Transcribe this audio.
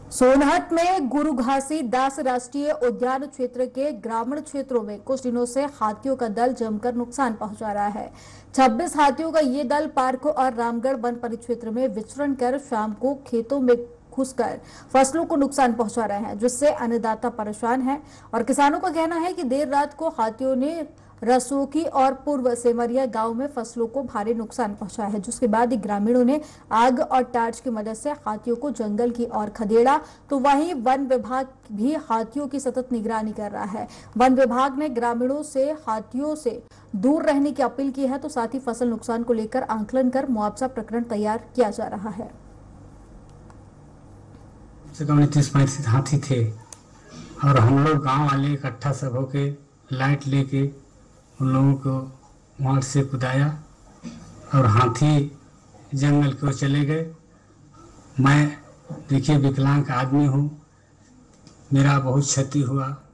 सोनहत में गुरु घासीदास राष्ट्रीय उद्यान क्षेत्र के ग्रामीण क्षेत्रों में कुछ दिनों से हाथियों का दल जमकर नुकसान पहुंचा रहा है। 26 हाथियों का ये दल पार्क और रामगढ़ वन परिक्षेत्र में विचरण कर शाम को खेतों में घुसकर फसलों को नुकसान पहुंचा रहे हैं, जिससे अन्नदाता परेशान हैं। और किसानों का कहना है कि देर रात को हाथियों ने रसोकी और पूर्व सेमरिया गांव में फसलों को भारी नुकसान पहुंचाया है, जिसके बाद ग्रामीणों ने आग और टार्च की मदद से हाथियों को जंगल की ओर खदेड़ा। तो वहीं वन विभाग भी हाथियों की सतत निगरानी कर रहा है। वन विभाग ने ग्रामीणों से हाथियों से दूर रहने की अपील की है, तो साथ ही फसल नुकसान को लेकर आंकलन कर मुआवजा प्रकरण तैयार किया जा रहा है। 30-35 हाथी थे और हम लोग गांव वाले इकट्ठा सब होके लाइट लेके उन लोगों को वहाँ से कुदाया और हाथी जंगल की ओर चले गए। मैं देखिए विकलांग आदमी हूँ, मेरा बहुत क्षति हुआ।